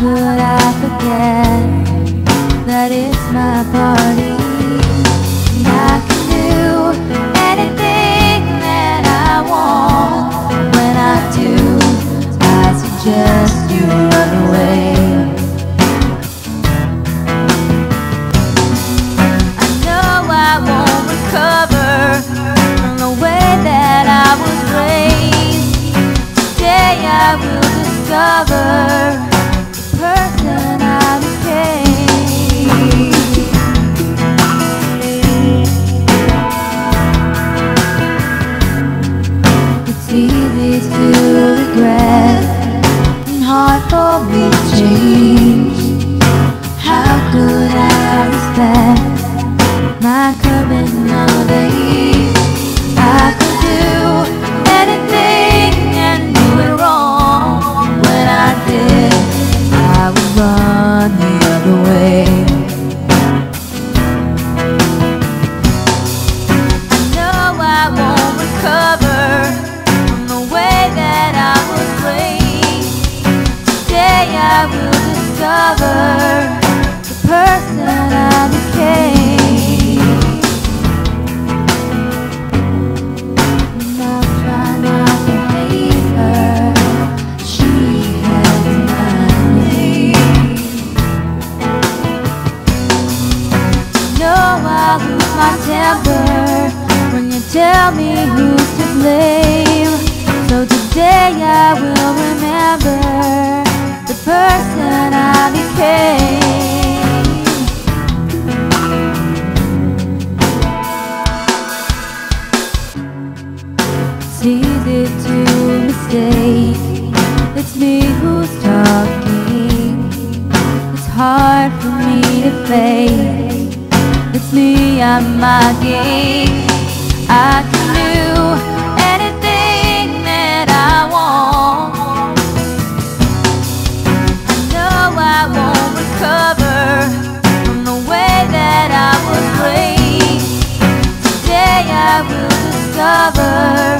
could I forget that it's my party? And I can do anything that I want. When I do, I suggest you run away. I know I won't recover from the way that I was raised. Today I will discover the person I became. It's easy to regret and hard for me to change. How could I respect my current nowadays? I could do anything and do it wrong. When I did, I would run the other way. I know I won't recover from the way that I was raised. Today I will discover the person I became. And I'll try not to hate her. She has my name. Know I lose my temper when you tell me who's to blame. So today I will remember the person I became. It's easy to mistake it's me who's talking. It's hard for me to face. It's me, I'm my game. I can do anything that I want. I know I won't recover from the way that I was raised. Today I will discover